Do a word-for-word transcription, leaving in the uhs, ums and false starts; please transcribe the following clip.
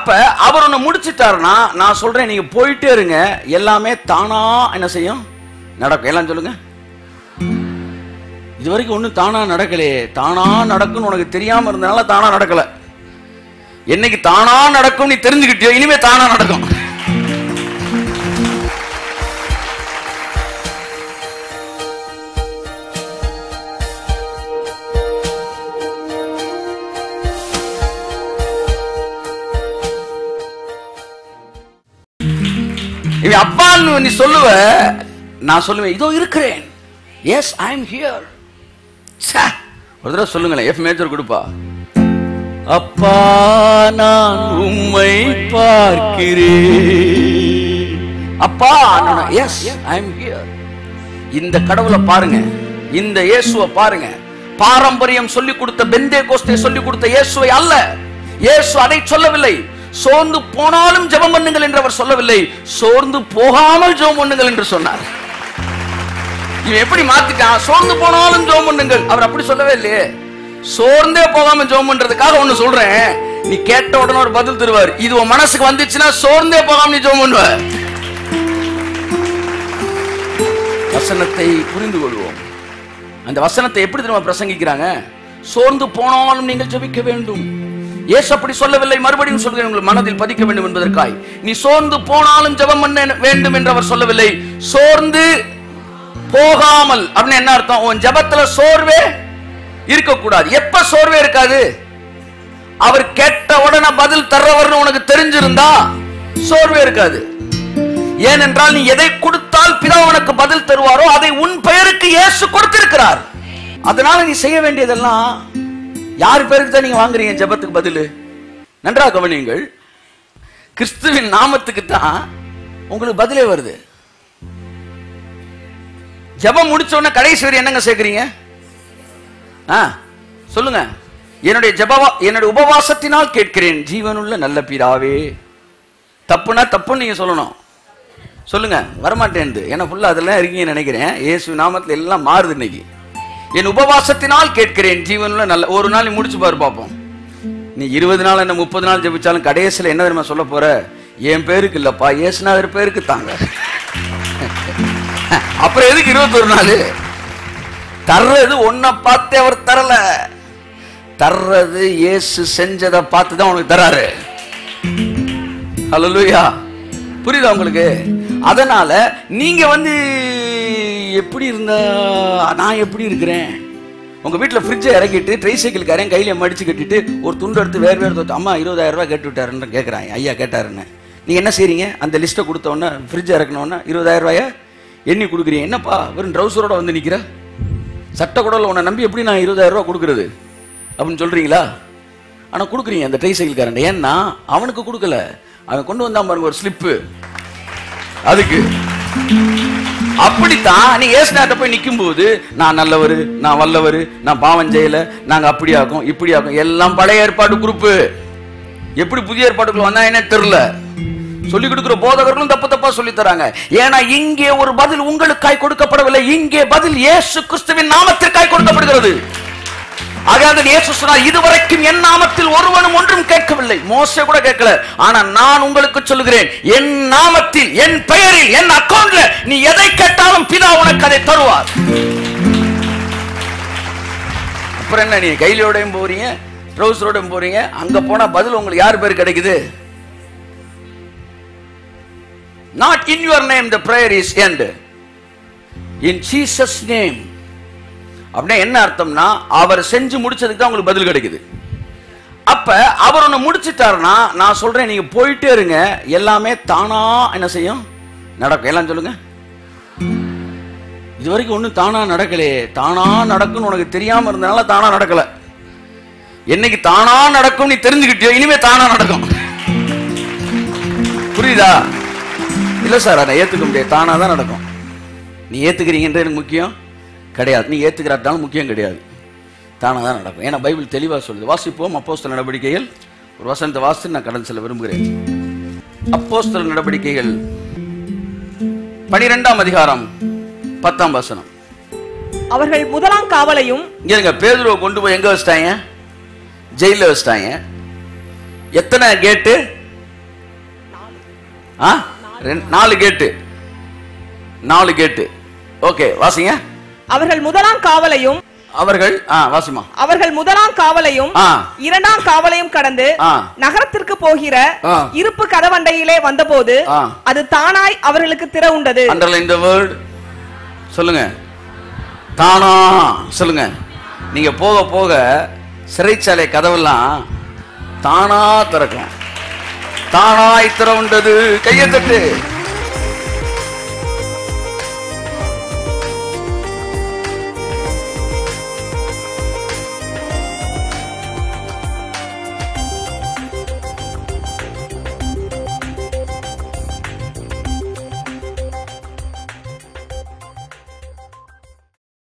அப்ப அவர் ஒண்ணு முடிச்சிட்டாருன்னா நான் சொல்றேன், நீங்க போயிட்டே இருங்க, எல்லாமே தானா என்ன செய்யும், நடக்கும். எல்லாம் சொல்லுங்க. இது வரைக்கும் ஒண்ணு தானா நடக்கலையே. தானா நடக்கும்னு உனக்கு தெரியாம இருந்தனால தானா நடக்கல. என்னைக்கு தானா நடக்கும் நீ தெரிஞ்சுக்கிட்டியோ, இனிமே தானா நடக்கும். அப்பான்னு நீ சொல்லுவ, நான் சொல்லுவேன் இதோ இருக்கிறேன். Yes I am here. ஒரு தடவை சொல்லுங்களேன், எஃப் மேஜர் கொடுப்பா. அப்பா நான் உம்மை பார்க்கிறேன். அப்பா எஸ் ஐ அம் ஹியர். இந்த கடவுளை பாருங்க, இந்த இயேசுவை பாருங்க. பாரம்பரியம் சொல்லி கொடுத்த பெந்தே கோஸ்தே சொல்லி கொடுத்த இயேசுவை அல்ல. இயேசு அதை சொல்லவில்லை. சோர்ந்து போனாலும் ஜெபம் பண்ணுங்கள் என்று அவர் சொல்லவில்லை, சோர்ந்து போகாமல் ஜெபம் பண்ணுங்கள் என்று சொன்னார். இவன் எப்படி மாத்திட்டான்? சோர்ந்து போனாலும் ஜெபம் பண்ணுங்கள், அவர் அப்படி சொல்லவே இல்லையே. சோர்ந்தே போகாம ஜெபம் பண்றதுக்காக ஒண்ணு சொல்றேன், நீ கேட்ட உடனே ஒரு பதில் தருவார். இது உன் மனசுக்கு வந்துச்சுன்னா சோர்ந்தே போகாம நீ ஜெபம் பண்ணுவ. வசனத்தை புரிந்து கொள்வோம். அந்த வசனத்தை எப்படி திரும்ப பிரசங்கிக்கிறாங்க? சோர்ந்து போனாலும் நீங்கள் ஜெபிக்க வேண்டும். இயேசு அப்படி சொல்லவில்லை. மறுபடியும் சொல்கிறேன், உங்கள் மனதில் பதிக்க வேண்டும் என்பதற்காய். நீ சோர்ந்து போனாலும் ஜெபம் பண்ண வேண்டும் என்று அவர் சொல்லவில்லை. சோர்ந்து போகாமல் அப்படின்னு என்ன அர்த்தம்? உன் ஜெபத்துல சோர்வே இருக்கக்கூடாது. எப்ப சோர்வே இருக்காது? அவர் கேட்ட உடனே பதில் தர்றவர்னு உனக்கு தெரிஞ்சிருந்தா சோர்வே இருக்காது. ஏனென்றால் நீ எதை கொடுத்தால் பிதா உனக்கு பதில் தருவாரோ அதை உன் பெயருக்கு இயேசு கொடுத்திருக்கிறார். அதனால நீ செய்ய வேண்டியதெல்லாம் யார் பேருக்கு தான் நீங்க வாங்குறீங்க ஜெபத்துக்கு பதில்? நன்றாக கவனியுங்கள். கிறிஸ்துவின் நாமத்துக்கு தான் உங்களுக்கு பதிலே வருது. ஜெபம் முடிச்ச உடனே கடைசி வரை என்னங்க சேர்க்கிறீங்க? சொல்லுங்க. என்னுடைய ஜெபவா என்னுடைய உபவாசத்தினால் கேட்கிறேன் ஜீவனுள்ள நல்ல பிதாவே. தப்புனா தப்புன்னு நீங்க சொல்லணும். சொல்லுங்க. வரமாட்டேன், ஏன்னா ஃபுல்லா அதெல்லாம் இருக்கீங்க நினைக்கிறேன். இயேசு நாமத்தில் எல்லாம் மாறுது இன்னைக்கு. என் உபவாசத்தினால் கேட்கிறேன் ஜீவனுள்ள நல்ல. ஒரு நாள் நீ முடிச்சு பாரு பார்ப்போம். நீ இருபது நாள் என்ன முப்பது நாள் ஜெபிச்சாலும் கடைசியில் என்ன தெரியுமா சொல்ல போற? என் பேருக்கு இல்லப்பா, இயேசுநாதர் பேருக்கு தாங்க. அப்புறம் எதுக்கு இருபத்தொரு நாள்? தர்றது ஒன்ன பார்த்து அவர் தரல, தர்றது இயேசு செஞ்சதை பார்த்து தான் உனக்கு தராரு. ஹல்லேலூயா. புரியுதா உங்களுக்கு? அதனால நீங்க வந்து எப்படி இருந்தா நான் எப்படி இருக்கிறேன்? உங்க வீட்டுல ஃப்ரிட்ஜை இறக்கிட்டு ட்ரைசைக்கிள் காரன் கையில மடிச்சு கட்டிட்டு ஒரு துண்டு எடுத்து வேறு வேறு தோத்து அம்மா இருபதாயிரம் ரூபாய் கேட்டு விட்டாருன்னு கேட்கறாங்க. ஐயா கேட்டாருன்னு நீங்க என்ன செய்றீங்க? அந்த லிஸ்ட்டை கொடுத்த உடனே ஃப்ரிட்ஜ் இறக்கணும்னா இருபதாயிரம் ரூபாய எண்ணி கொடுக்குறீங்க. என்னப்பா வெறும் ட்ரௌசரோட வந்து நிக்கிற, சட்ட குடல உன்னை நம்பி எப்படி நான் இருபதாயிரம் ரூபாய் கொடுக்குறது அப்படின்னு சொல்றீங்களா? ஆனா கொடுக்குறீங்க அந்த ட்ரைசைக்கிள் காரன். ஏன்னா அவனுக்கு கொடுக்கல, அவன் கொண்டு வந்தான் பாருங்க ஒரு ஸ்லிப்பு. அதுக்கு அப்படித்தான் நீ ஏசுநாட்ட போய் நிக்கும் போது நான் நல்லவரு, நான் வல்லவரு, நான் பாவம் செய்யல, நாங்க அப்படி ஆகும் இப்படி ஆகும், எல்லாம் பழைய ஏற்பாடு குரூப்பு. எப்படி புதிய ஏற்பாடுக்குள்ள வந்தா என்ன தெரியல. சொல்லி கொடுக்கிற போதகர்களும் தப்பு தப்பா சொல்லி தராங்க. ஏன்னா இங்கே ஒரு பதில் உங்களுக்காய் கொடுக்கப்படவில்லை, இங்கே பதில் இயேசு கிறிஸ்துவின் நாமத்திற்காய் கொடுக்கப்படுகிறது. இதுவரைக்கும் என் நாமத்தில் ஒருவனும் ஒன்றும் கேட்கவில்லை, மோசே கூட கேட்கல. ஆனா நான் உங்களுக்கு சொல்லுகிறேன், என் நாமத்தில், என் பெயரில், என் அக்கவுண்ட்ல நீ எதை கேட்டாலும் பிதா உனக்கு அதை தருவார். அப்புறம் என்ன, நீ கையிலோடையும் போறீங்க, ட்ரௌசரோடையும் போறீங்க, அங்க போனா பதில் உங்களுக்கு யார் பேர் கிடைக்குது? Not in your name the prayer is end. In Jesus name. அப்படின்னா என்ன அர்த்தம்னா அவர் செஞ்சு முடிச்சதுக்கு தான் உங்களுக்கு பதில் கிடைக்குது. அப்ப அவர் ஒண்ணு முடிச்சிட்டாருன்னா நான் சொல்றேன், நீங்க போயிட்டே இருங்க, எல்லாமே தானா என்ன செய்யும், நடக்கும். எல்லாம் சொல்லுங்க. இது வரைக்கும் ஒண்ணு தானா நடக்கலையே. தானா நடக்கும்னு உனக்கு தெரியாம இருந்தனால தானா நடக்கல. என்னைக்கு தானா நடக்கும் நீ தெரிஞ்சுக்கிட்டியோ, இனிமே தானா நடக்கும். புரியுதா? இல்ல சார் அதை ஏத்துக்க முடியாது, தானா தான் நடக்கும். நீ ஏத்துக்கிறீங்கன்ற எனக்கு முக்கியம் கிடையாது, நீ ஏத்துக்கிறாட்டாலும் முக்கியம் கிடையாது, தானா தான் நடக்கும். ஏன்னா பைபிள் தெளிவா சொல்லுது. வாசிப்போம் அப்போஸ்தலர் நடவடிக்கைகள். ஒரு வசனத்தை வாசித்து நான் கடந்து செல்ல விரும்புகிறேன். அப்போஸ்தலர் நடவடிக்கைகள் பனிரெண்டாம் அதிகாரம் பத்தாம் வசனம். அவர்கள் முதலாம் காவலையும் இங்க பேதுருவை கொண்டு போய் எங்க வச்சிட்டாங்க? ஜெயில வச்சிட்டாங்க. எத்தனை கேட்டு? ஆ ரெண்டு- நாலு கேட்டு நாலு கேட்டு. ஓகே வாசிங்க. அவர்கள் முதலாம் காவலையும் அவர்கள் ஆ வாசிமா. அவர்கள் முதலாம் காவலையும் ஆ. இரண்டாம் காவலையும் கடந்து ஆ. நகரத்திற்கு போகிற ஆ. இருப்பு கதவண்டையிலே வந்தபோது ஆ. அது தானாய் அவர்களுக்கு திற உண்டது. Underline the word. சொல்லுங்க. தானா சொல்லுங்க. நீங்க போக போக சிறைச்சாலை கதவெல்லாம் தானா திறக்கும். தானாய் திற உண்டது. கையை தட்டு.